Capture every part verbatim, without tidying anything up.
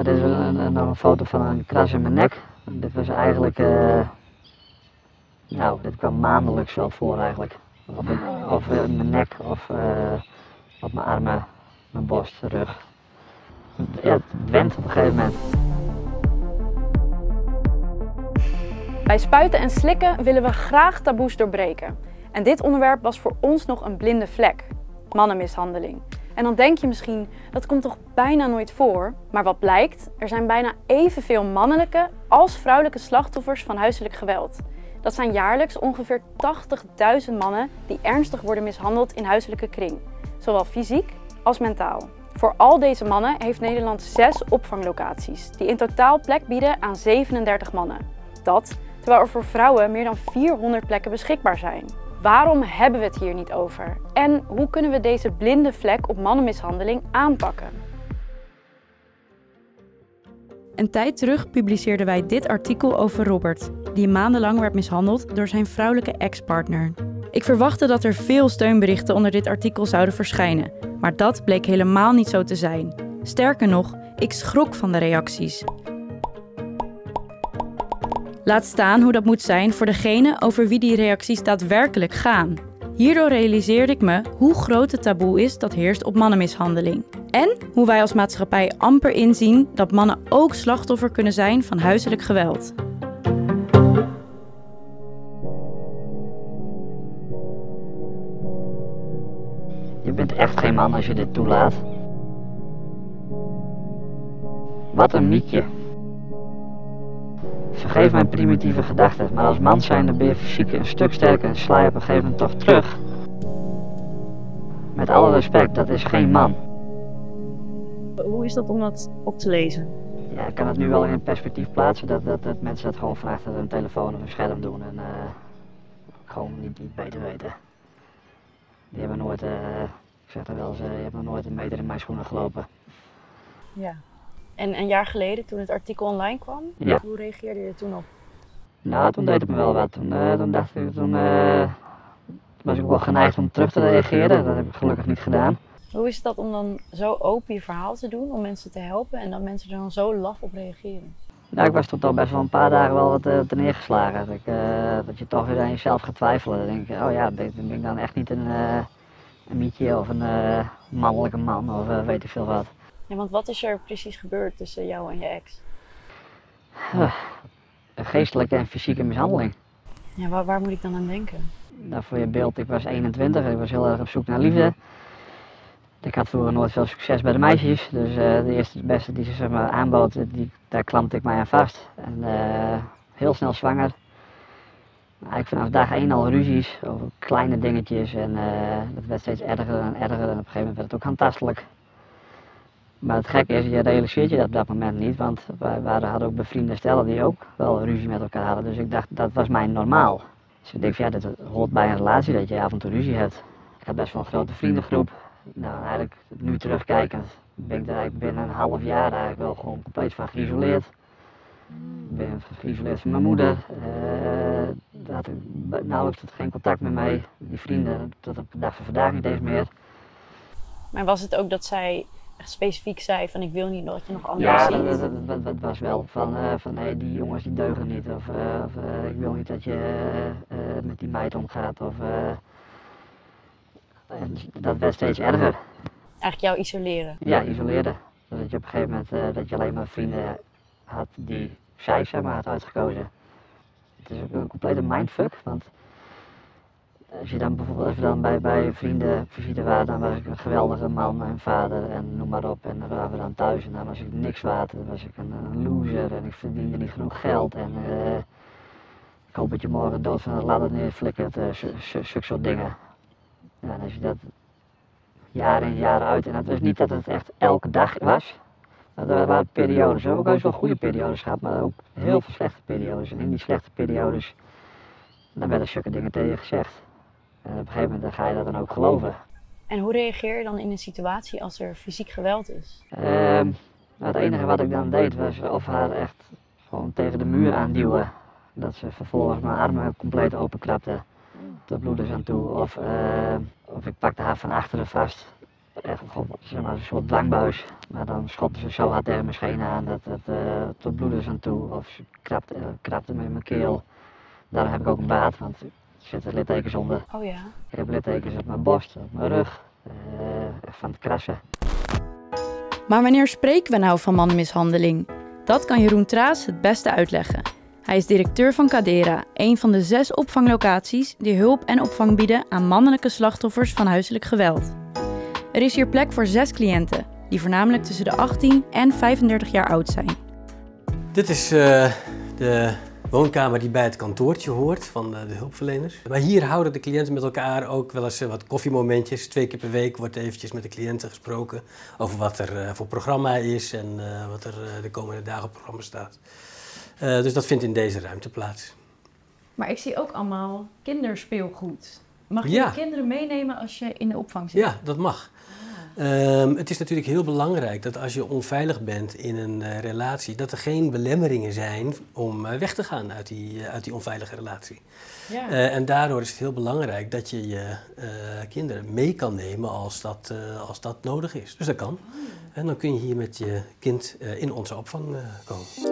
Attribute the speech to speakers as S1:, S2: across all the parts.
S1: dit is een, een, een foto van een kras in mijn nek. Dit was eigenlijk, uh, nou, dit kwam maandelijks wel voor eigenlijk. Of, of in mijn nek, of uh, op mijn armen, mijn borst, rug. Ja, het went op een gegeven moment.
S2: Bij Spuiten en Slikken willen we graag taboes doorbreken. En dit onderwerp was voor ons nog een blinde vlek. Mannenmishandeling. En dan denk je misschien, dat komt toch bijna nooit voor? Maar wat blijkt, er zijn bijna evenveel mannelijke als vrouwelijke slachtoffers van huiselijk geweld. Dat zijn jaarlijks ongeveer tachtigduizend mannen die ernstig worden mishandeld in huiselijke kring. Zowel fysiek als mentaal. Voor al deze mannen heeft Nederland zes opvanglocaties, die in totaal plek bieden aan zevenendertig mannen. Dat terwijl er voor vrouwen meer dan vierhonderd plekken beschikbaar zijn. Waarom hebben we het hier niet over? En hoe kunnen we deze blinde vlek op mannenmishandeling aanpakken? Een tijd terug publiceerden wij dit artikel over Robert, die maandenlang werd mishandeld door zijn vrouwelijke ex-partner. Ik verwachtte dat er veel steunberichten onder dit artikel zouden verschijnen, maar dat bleek helemaal niet zo te zijn. Sterker nog, ik schrok van de reacties. Laat staan hoe dat moet zijn voor degene over wie die reacties daadwerkelijk gaan. Hierdoor realiseerde ik me hoe groot het taboe is dat heerst op mannenmishandeling. En hoe wij als maatschappij amper inzien dat mannen ook slachtoffer kunnen zijn van huiselijk geweld.
S1: Je bent echt geen man als je dit toelaat. Wat een mietje. Vergeef mijn primitieve gedachten, maar als man zijn dan ben je fysiek een stuk sterker en sla je op een gegeven moment toch terug. Met alle respect, dat is geen man.
S3: Hoe is dat om dat op te lezen?
S1: Ja, ik kan het nu wel in een perspectief plaatsen dat, dat, dat mensen dat gewoon van achter een telefoon of een scherm doen en uh, gewoon niet, niet beter weten. Die hebben nooit, uh, ik zeg dat wel eens, uh, je hebt nog nooit een meter in mijn schoenen gelopen.
S3: Ja. En een jaar geleden, toen het artikel online kwam,
S1: ja.
S3: Hoe reageerde je er toen op?
S1: Nou, toen deed het me wel wat. Toen, uh, toen dacht ik, toen uh, was ik wel geneigd om terug te reageren. Dat heb ik gelukkig niet gedaan.
S3: Hoe is dat om dan zo open je verhaal te doen, om mensen te helpen en dat mensen er dan zo laf op reageren?
S1: Nou, ik was tot al best wel een paar dagen wel wat uh, te neergeslagen. Dat, ik, uh, dat je toch weer aan jezelf gaat twijfelen. Dan denk ik, oh ja, ben, ben ik dan echt niet een, uh, een mietje of een uh, mannelijke man of uh, weet ik veel wat.
S3: Ja, want wat is er precies gebeurd tussen jou en je ex?
S1: Uh, geestelijke en fysieke mishandeling.
S3: Ja, waar, waar moet ik dan aan denken?
S1: Nou, voor je beeld, ik was eenentwintig, ik was heel erg op zoek naar liefde. Ik had vroeger nooit veel succes bij de meisjes, dus uh, de eerste de beste die ze zeg maar, aanbood, die, daar klampte ik mij aan vast. En uh, heel snel zwanger. Eigenlijk vanaf dag één al ruzies over kleine dingetjes en uh, dat werd steeds erger en erger en op een gegeven moment werd het ook handtastelijk. Maar het gekke is, je realiseert je dat op dat moment niet, want wij, wij hadden ook bevriende stellen die ook wel ruzie met elkaar hadden. Dus ik dacht, dat was mij normaal. Dus ik denk, ja, dat hoort bij een relatie dat je af en toe ruzie hebt. Ik had best wel een grote vriendengroep. Nou, eigenlijk nu terugkijkend ben ik er eigenlijk binnen een half jaar eigenlijk wel gewoon compleet van geïsoleerd. Ik ben geïsoleerd van mijn moeder. Uh, daar had ik nauwelijks tot geen contact meer mee. Die vrienden tot op de dag van vandaag niet eens meer.
S3: Maar was het ook dat zij echt specifiek zei van ik wil niet dat je nog anderen
S1: ja,
S3: ziet?
S1: Ja, dat, dat, dat, dat was wel van, uh, van nee, die jongens die deugen niet. Of, uh, of uh, ik wil niet dat je uh, uh, met die meid omgaat. Of, uh, en dat werd steeds erger.
S3: Eigenlijk jou isoleren?
S1: Ja, isoleren. Dat je op een gegeven moment uh, dat je alleen maar vrienden had die zij zeg maar had uitgekozen. Het is ook een complete mindfuck, want als je dan bijvoorbeeld even dan bij, bij vrienden op visite was, dan was ik een geweldige man en vader en noem maar op. En dan waren we dan thuis en dan was ik niks waard, dan was ik een, een loser en ik verdiende niet genoeg geld. En uh, ik hoop dat je morgen dood van het ladder neerflikkert, uh, zulke soort dingen. Ja, en als je dat jaar in jaar uit, en het was niet dat het echt elke dag was. Er waren periodes, we hebben ook wel goede periodes gehad, maar ook heel veel slechte periodes. En in die slechte periodes, dan werden zulke dingen tegen je gezegd. En op een gegeven moment dan ga je dat dan ook geloven.
S3: En hoe reageer je dan in een situatie als er fysiek geweld is?
S1: Uh, nou, het enige wat ik dan deed was of haar echt gewoon tegen de muur aanduwen. Dat ze vervolgens mijn armen compleet openkrapte, tot bloedens aan toe. Of, uh, of ik pakte haar van achteren vast echt zeg maar, een soort dwangbuis. Maar dan schopte ze zo hard tegen mijn schenen aan dat het uh, tot bloeders aan toe. Of ze krabde, uh, krabde me in mijn keel. Daarom heb ik ook een baard, want er zitten littekens onder.
S3: Oh ja.
S1: Ik heb littekens op mijn borst, op mijn rug, uh, van het krassen.
S2: Maar wanneer spreken we nou van mannenmishandeling? Dat kan Jeroen Traas het beste uitleggen. Hij is directeur van Cadera, een van de zes opvanglocaties die hulp en opvang bieden aan mannelijke slachtoffers van huiselijk geweld. Er is hier plek voor zes cliënten, die voornamelijk tussen de achttien en vijfendertig jaar oud zijn.
S4: Dit is uh, de woonkamer die bij het kantoortje hoort van de, de hulpverleners. Maar hier houden de cliënten met elkaar ook wel eens uh, wat koffiemomentjes. Twee keer per week wordt eventjes met de cliënten gesproken over wat er uh, voor programma is en uh, wat er uh, de komende dagen op programma staat. Uh, dus dat vindt in deze ruimte plaats.
S3: Maar ik zie ook allemaal kinderspeelgoed. Mag je
S4: Ja.
S3: de kinderen meenemen als je in de opvang zit?
S4: Ja, dat mag. Um, het is natuurlijk heel belangrijk dat als je onveilig bent in een uh, relatie, dat er geen belemmeringen zijn om uh, weg te gaan uit die, uh, uit die onveilige relatie.
S3: Ja.
S4: Uh, en daardoor is het heel belangrijk dat je je uh, kinderen mee kan nemen als dat, uh, als dat nodig is. Dus dat kan. Oh. En dan kun je hier met je kind uh, in onze opvang uh, komen.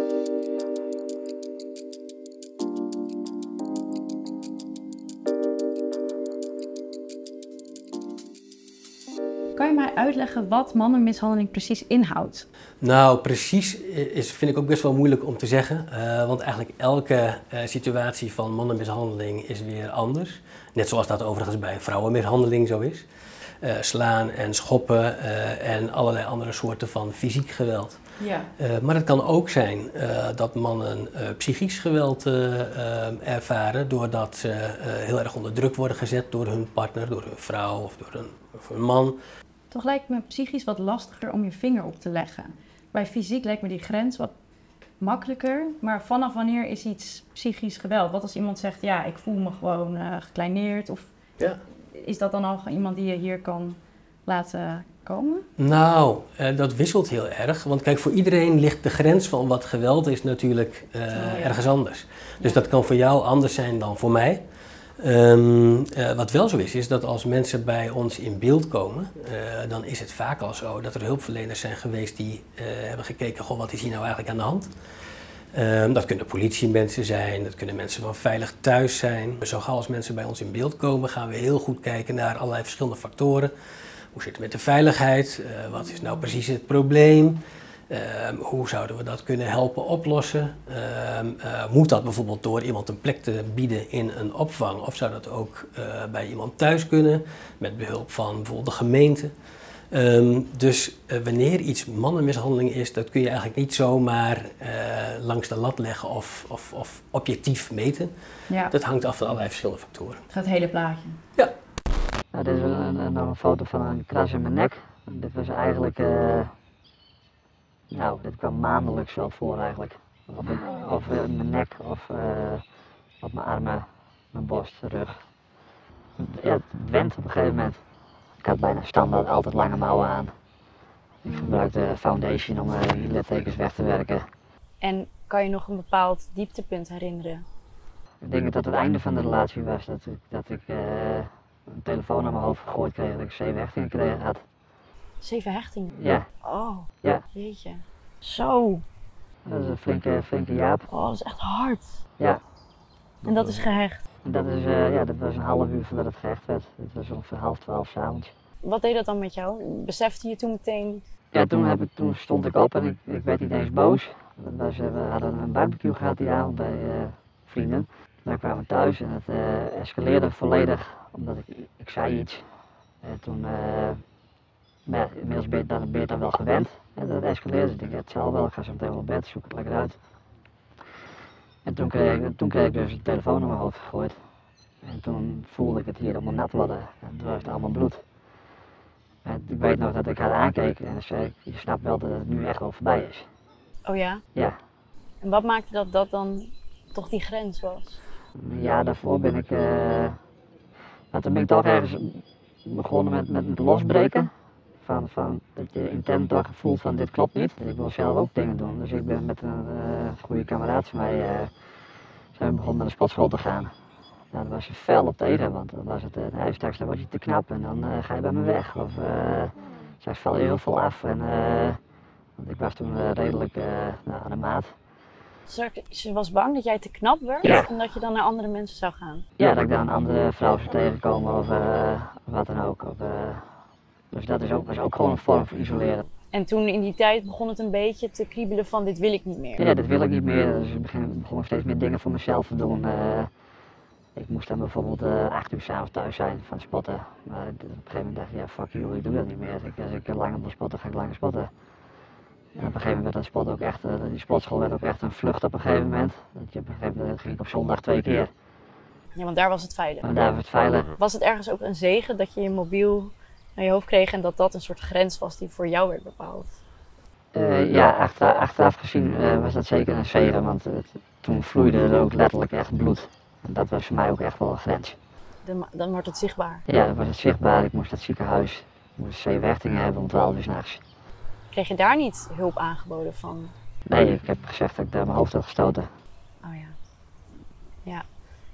S3: Kan je mij uitleggen wat mannenmishandeling precies inhoudt?
S4: Nou, precies is, vind ik ook best wel moeilijk om te zeggen. Uh, want eigenlijk elke uh, situatie van mannenmishandeling is weer anders. Net zoals dat overigens bij vrouwenmishandeling zo is. Uh, slaan en schoppen uh, en allerlei andere soorten van fysiek geweld.
S3: Ja.
S4: Uh, maar het kan ook zijn uh, dat mannen uh, psychisch geweld uh, uh, ervaren doordat ze uh, heel erg onder druk worden gezet door hun partner, door hun vrouw of door een, of een man.
S3: Toch lijkt me psychisch wat lastiger om je vinger op te leggen. Bij fysiek lijkt me die grens wat makkelijker. Maar vanaf wanneer is iets psychisch geweld? Wat als iemand zegt, ja, ik voel me gewoon uh, gekleineerd? Of
S4: Ja.
S3: is dat dan al iemand die je hier kan laten komen?
S4: Nou, uh, dat wisselt heel erg. Want kijk, voor iedereen ligt de grens van wat geweld is natuurlijk uh, oh, ja. ergens anders. Dus ja. dat kan voor jou anders zijn dan voor mij. Um, uh, wat wel zo is, is dat als mensen bij ons in beeld komen, uh, dan is het vaak al zo dat er hulpverleners zijn geweest die uh, hebben gekeken, goh, wat is hier nou eigenlijk aan de hand? Um, dat kunnen politiemensen zijn, dat kunnen mensen van Veilig Thuis zijn. Zo gauw als mensen bij ons in beeld komen, gaan we heel goed kijken naar allerlei verschillende factoren. Hoe zit het met de veiligheid? Uh, wat is nou precies het probleem? Uh, hoe zouden we dat kunnen helpen oplossen? Uh, uh, moet dat bijvoorbeeld door iemand een plek te bieden in een opvang? Of zou dat ook uh, bij iemand thuis kunnen, met behulp van bijvoorbeeld de gemeente? Um, dus uh, wanneer iets mannenmishandeling is, dat kun je eigenlijk niet zomaar uh, langs de lat leggen of, of, of objectief meten.
S3: Ja.
S4: Dat hangt af van allerlei verschillende factoren.
S3: Het gaat het hele plaatje.
S4: Ja.
S1: Nou, dit is een, een, een foto van een kras in mijn nek. Dit was eigenlijk... Uh... Nou, dit kwam maandelijks wel voor eigenlijk. Of, of uh, mijn nek, of uh, op mijn armen, mijn borst, rug. Ja, het went op een gegeven moment. Ik had bijna standaard altijd lange mouwen aan. Ik gebruikte foundation om uh, die littekens weg te werken.
S3: En kan je nog een bepaald dieptepunt herinneren?
S1: Ik denk dat het het einde van de relatie was. Dat ik, dat ik uh, een telefoon aan mijn hoofd gegooid kreeg, dat ik zeven hechtingen gekregen had.
S3: Zeven hechtingen?
S1: Ja.
S3: Oh,
S1: ja.
S3: Jeetje. Zo.
S1: Dat is een flinke, flinke jaap.
S3: Oh, dat is echt hard.
S1: Ja.
S3: En dat is gehecht?
S1: Dat, is, uh, ja, dat was een half uur voordat het gehecht werd. Het was ongeveer half twaalf 's avonds.
S3: Wat deed dat dan met jou? Besefte je toen meteen?
S1: Ja, toen, heb ik, toen stond ik op en ik, ik werd niet eens boos. Dat was, uh, we hadden een barbecue gehad die avond bij uh, vrienden. Wij kwamen thuis en het uh, escaleerde volledig omdat ik, ik zei iets. En toen, uh, maar ja, inmiddels ben je dan, ben je dan wel gewend. En dat escaleerde, dus ik dacht, het zal wel, ik ga zo meteen wel op bed, zoek het lekker uit. En toen kreeg, toen kreeg ik dus de telefoon naar mijn hoofd gegooid. En toen voelde ik het hier allemaal nat worden en toen was het allemaal bloed. En ik weet nog dat ik haar aankeek en zei ik, je snapt wel dat het nu echt wel voorbij is.
S3: Oh ja?
S1: Ja.
S3: En wat maakte dat dat dan toch die grens was?
S1: Ja, daarvoor ben ik, uh, nou, toen ben ik toch ergens begonnen met, met het losbreken. Van, van dat je intern toch voelt van dit klopt niet. Ik wil zelf ook dingen doen. Dus ik ben met een uh, goede kameraad van mij uh, zijn we begonnen naar de sportschool te gaan. Nou, daar was je fel op tegen, want dan was het, uh, hij straks dan word je te knap en dan uh, ga je bij me weg. Of uh, zij vallen heel veel af en uh, want ik was toen uh, redelijk uh, nou, aan de maat.
S2: Ze was bang dat jij te knap werd
S1: ja.
S2: en dat je dan naar andere mensen zou gaan?
S1: Ja, dat ik dan een andere vrouw zou tegenkomen of uh, wat dan ook. Of, uh, dus dat is ook, was ook gewoon een vorm van isoleren.
S2: En toen in die tijd begon het een beetje te kriebelen van dit wil ik niet meer?
S1: Ja, dit wil ik niet meer. Dus ik begon, begon steeds meer dingen voor mezelf te doen. Uh, ik moest dan bijvoorbeeld uh, acht uur 's avonds thuis zijn van spotten. Maar op een gegeven moment dacht ik, ja fuck you, ik doe dat niet meer. Ik, als ik langer wil spotten, ga ik langer spotten. En op een gegeven moment werd dat spot ook echt, uh, die sportschool werd ook echt een vlucht op een gegeven moment. Dat je op een gegeven moment ging ik op zondag twee keer.
S2: Ja, want daar was het veilig.
S1: En daar was het veilig.
S2: Was het ergens ook een zegen dat je je mobiel naar je hoofd kreeg en dat dat een soort grens was die voor jou werd bepaald?
S1: Uh, ja, achter, achteraf gezien uh, was dat zeker een zegen, want uh, toen vloeide er ook letterlijk echt bloed. En dat was voor mij ook echt wel een grens.
S2: Dan, dan wordt het zichtbaar?
S1: Ja, dan was het zichtbaar. Ik moest naar het ziekenhuis, ik moest zeewerchtingen hebben om twaalf uur 's nachts.
S2: Kreeg je daar niet hulp aangeboden van?
S1: Nee, ik heb gezegd dat ik daar mijn hoofd had gestoten.
S2: Oh ja. Ja.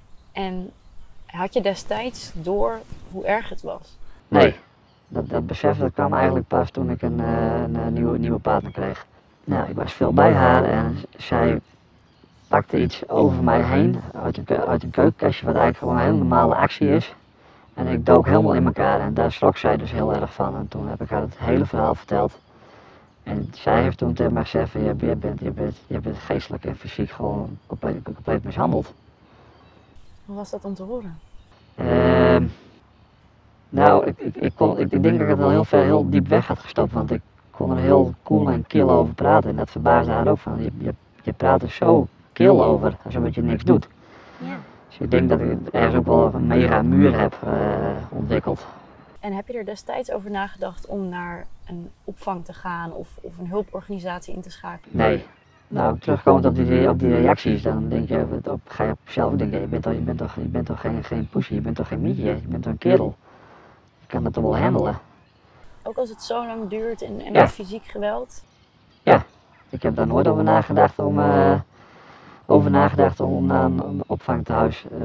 S2: En had je destijds door hoe erg het was?
S1: Nee. Dat, dat besef dat kwam eigenlijk pas toen ik een, uh, een, een nieuwe, nieuwe partner kreeg. Nou, ik was veel bij haar en zij pakte iets over mij heen uit een, uit een keukenkastje wat eigenlijk gewoon een hele normale actie is. En ik dook helemaal in elkaar en daar schrok zij dus heel erg van. En toen heb ik haar het hele verhaal verteld. En zij heeft toen tegen mij gezegd van, je, je, bent, je, bent, je bent geestelijk en fysiek gewoon compleet, compleet mishandeld.
S2: Hoe was dat om te horen?
S1: Uh, nou, ik, ik, ik, kon, ik, ik denk dat ik het al heel ver, heel diep weg had gestopt, want ik kon er heel cool en kil over praten. En dat verbaasde haar ook van, je, je, je praat er zo kil over, alsof je niks doet.
S2: Ja.
S1: Dus ik denk dat ik ergens ook wel een mega muur heb uh, ontwikkeld.
S2: En heb je er destijds over nagedacht om naar een opvang te gaan of, of een hulporganisatie in te schakelen?
S1: Nee. Nou, terugkomend op die, op die reacties, dan denk je, op, ga je op jezelf denken, je bent toch, je bent toch, je bent toch geen, geen pussy, je bent toch geen mietje, je bent toch een kerel. Je kan dat toch wel handelen.
S2: Ook als het zo lang duurt en, en
S1: ja.
S2: met fysiek geweld?
S1: Ja, ik heb daar nooit over nagedacht om, uh, over nagedacht om naar een opvangtehuis uh,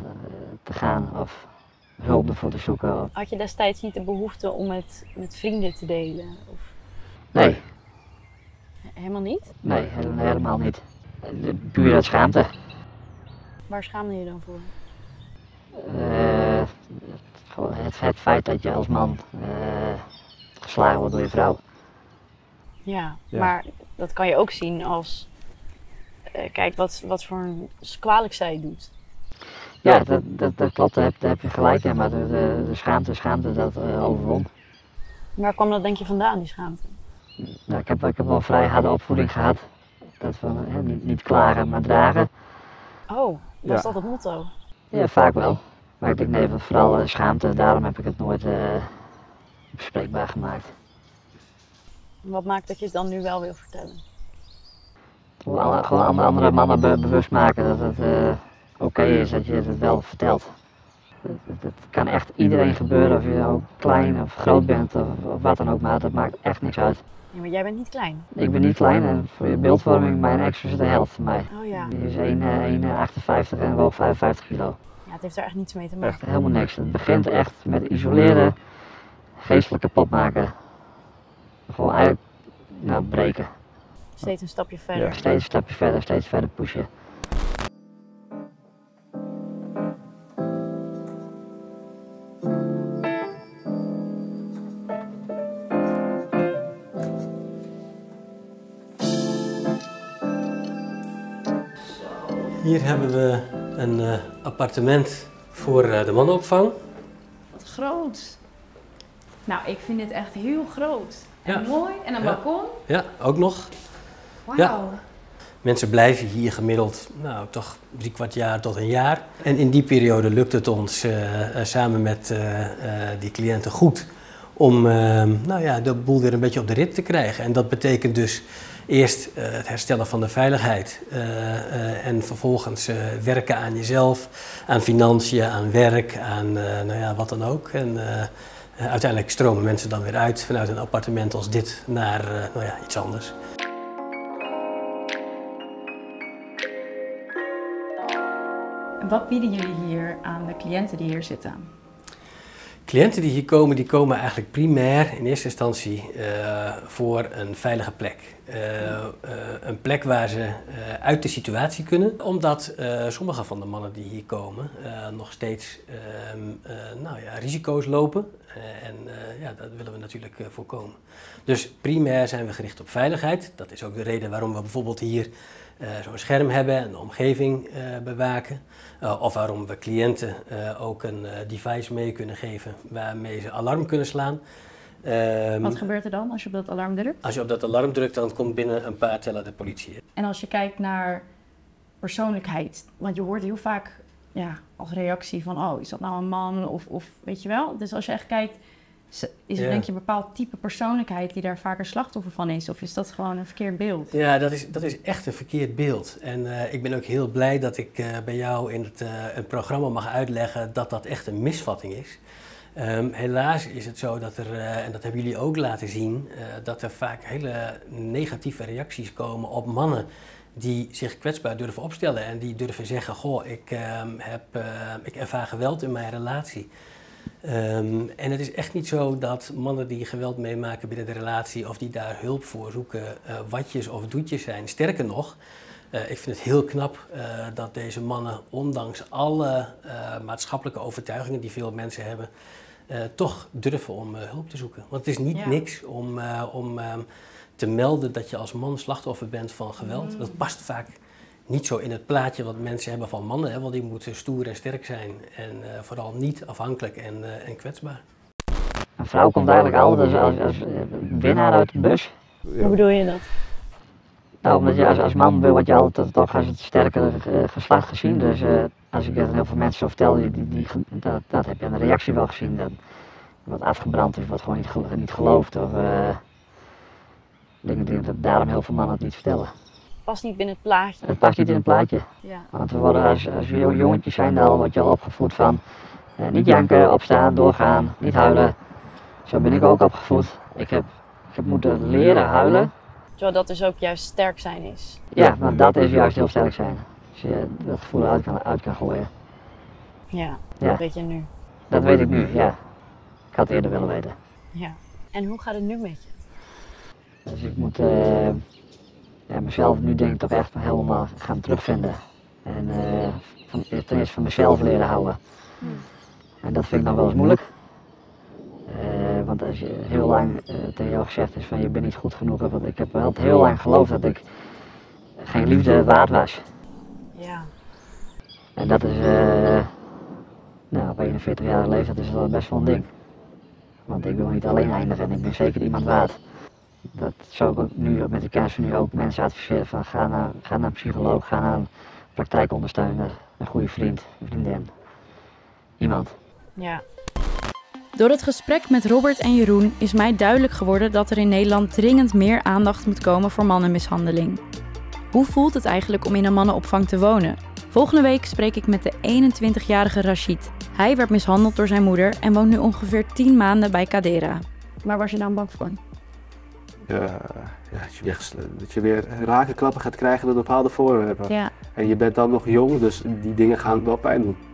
S1: te gaan of hulp ervoor te zoeken. Of...
S2: Had je destijds niet de behoefte om het met vrienden te delen? Of...
S1: Nee.
S2: Helemaal niet?
S1: Nee, helemaal niet. Puur uit schaamte.
S2: Waar schaamde je dan voor?
S1: Uh, het, het feit dat je als man uh, geslagen wordt door je vrouw.
S2: Ja, ja, maar dat kan je ook zien als, uh, kijk wat, wat voor een kwalijk zij doet.
S1: Ja, dat, dat, dat klopt, daar heb, daar heb je gelijk in, maar de, de, de schaamte, schaamte dat uh, overwon.
S2: Waar kwam dat denk je vandaan, die schaamte?
S1: Nou, ik, heb, ik heb wel een vrij harde opvoeding gehad. Dat van, hè, niet, niet klagen, maar dragen.
S2: Oh, was
S1: ja.
S2: dat het motto?
S1: Ja, vaak wel. Maar ik denk nee, vooral uh, schaamte, daarom heb ik het nooit uh, bespreekbaar gemaakt.
S2: Wat maakt dat je het dan nu wel wil vertellen?
S1: Gewoon, gewoon andere mannen be bewust maken dat het uh, oké okay is dat je het wel vertelt. Het kan echt iedereen gebeuren, of je nou klein of groot bent of, of wat dan ook, maar dat maakt echt niks uit.
S2: Ja, maar jij bent niet klein.
S1: Ik ben niet klein en voor je beeldvorming, mijn ex is de helft van mij.
S2: Oh ja.
S1: Die is één komma achtenvijftig en woog vijfenvijftig kilo.
S2: Ja, het heeft er echt niets mee te maken.
S1: Echt helemaal niks. Het begint echt met isoleren, geestelijk kapot maken. Gewoon eigenlijk, nou, breken.
S2: Steeds een stapje verder.
S1: Ja, steeds een stapje verder, steeds verder pushen.
S4: Hier hebben we een uh, appartement voor uh, de mannenopvang.
S3: Wat groot. Nou, ik vind dit echt heel groot. En
S4: ja.
S3: mooi. En een
S4: ja.
S3: balkon.
S4: Ja, ook nog.
S3: Wauw.
S4: Ja. Mensen blijven hier gemiddeld, nou, toch drie kwart jaar tot een jaar. En in die periode lukt het ons uh, uh, samen met uh, uh, die cliënten goed om uh, nou ja, de boel weer een beetje op de rit te krijgen. En dat betekent dus eerst uh, het herstellen van de veiligheid uh, uh, en vervolgens uh, werken aan jezelf, aan financiën, aan werk, aan uh, nou ja, wat dan ook. En uh, uh, uiteindelijk stromen mensen dan weer uit vanuit een appartement als dit naar uh, nou ja, iets anders.
S3: Wat bieden jullie hier aan de cliënten die hier zitten?
S4: Cliënten die hier komen, die komen eigenlijk primair in eerste instantie uh, voor een veilige plek. Uh, uh, een plek waar ze uh, uit de situatie kunnen, omdat uh, sommige van de mannen die hier komen uh, nog steeds uh, uh, nou ja, risico's lopen. Uh, en uh, ja, dat willen we natuurlijk uh, voorkomen. Dus primair zijn we gericht op veiligheid. Dat is ook de reden waarom we bijvoorbeeld hier uh, zo'n scherm hebben en de omgeving uh, bewaken. Uh, of waarom we cliënten uh, ook een uh, device mee kunnen geven waarmee ze alarm kunnen slaan. Um,
S3: Wat gebeurt er dan als je op dat alarm drukt?
S4: Als je op dat alarm drukt, dan komt binnen een paar tellen de politie.
S3: En als je kijkt naar persoonlijkheid, want je hoort heel vaak ja, als reactie van, oh, is dat nou een man of, of weet je wel? Dus als je echt kijkt, is er
S4: ja.
S3: denk je een bepaald type persoonlijkheid die daar vaker slachtoffer van is? Of is dat gewoon een verkeerd beeld?
S4: Ja, dat is, dat is echt een verkeerd beeld. En uh, ik ben ook heel blij dat ik uh, bij jou in het, uh, het programma mag uitleggen dat dat echt een misvatting is. Um, helaas is het zo dat er, uh, en dat hebben jullie ook laten zien, uh, dat er vaak hele negatieve reacties komen op mannen die zich kwetsbaar durven opstellen en die durven zeggen, goh, ik, uh, heb, uh, ik ervaar geweld in mijn relatie. Um, en het is echt niet zo dat mannen die geweld meemaken binnen de relatie of die daar hulp voor zoeken, uh, watjes of doetjes zijn. Sterker nog, uh, ik vind het heel knap uh, dat deze mannen, ondanks alle uh, maatschappelijke overtuigingen die veel mensen hebben, uh, toch durven om uh, hulp te zoeken. Want het is niet
S3: ja.
S4: niks om, uh, om uh, te melden dat je als man slachtoffer bent van geweld. Mm. Dat past vaak niet zo in het plaatje wat mensen hebben van mannen, hè, want die moeten stoer en sterk zijn en uh, vooral niet afhankelijk en, uh, en kwetsbaar.
S1: Een vrouw komt eigenlijk altijd als, als, als winnaar uit de bus.
S3: Ja. Hoe bedoel je dat?
S1: Nou, omdat je als, als man word je altijd toch als het sterkere uh, geslacht gezien. Dus uh, als ik het aan heel veel mensen zo vertel, die, die, die, dat, dat heb je aan de reactie wel gezien. Dat wat afgebrand is, wat gewoon niet, gelo niet gelooft. Of, uh, ik denk dat daarom heel veel mannen het niet vertellen.
S2: Past niet binnen het plaatje.
S1: Het past niet in het plaatje.
S2: Ja.
S1: Want we worden als, als jongetjes zijn al, word je al opgevoed van uh, niet janken, opstaan, doorgaan, niet huilen. Zo ben ik ook opgevoed. Ik heb, ik heb moeten leren huilen.
S2: Terwijl dat dus ook juist sterk zijn is.
S1: Ja, want dat is juist heel sterk zijn. Als je dat gevoel uit kan, uit kan gooien.
S2: Ja,
S1: ja,
S2: dat weet je nu.
S1: Dat weet ik nu, ja. Ik had het eerder willen weten.
S2: Ja. En hoe gaat het nu met je?
S1: Dus ik moet uh, ja, mezelf nu denk ik toch echt helemaal gaan terugvinden. En uh, van, ten eerste van mezelf leren houden. Hmm. En dat vind ik nog wel eens moeilijk. Uh, want als je heel lang uh, tegen jou gezegd is van je bent niet goed genoeg. Want ik heb wel heel lang geloofd dat ik geen liefde waard was.
S2: Ja.
S1: En dat is, uh, nou op eenenveertigjarige leeftijd is dat best wel een ding. Want ik wil niet alleen eindigen en ik ben zeker iemand waard. Dat zou ik ook nu met de kennis van nu ook mensen adviseren van ga naar, ga naar een psycholoog, ga naar een praktijkondersteuner, een goede vriend, een vriendin, iemand.
S2: Ja.
S3: Door het gesprek met Robert en Jeroen is mij duidelijk geworden dat er in Nederland dringend meer aandacht moet komen voor mannenmishandeling. Hoe voelt het eigenlijk om in een mannenopvang te wonen? Volgende week spreek ik met de eenentwintigjarige Rashid. Hij werd mishandeld door zijn moeder en woont nu ongeveer tien maanden bij Kadera. Waar was je nou bang voor?
S5: Ja, ja, dat, je weer, dat je weer rake klappen gaat krijgen door bepaalde voorwerpen.
S3: Ja.
S5: En je bent dan nog jong, dus die dingen gaan wel pijn doen.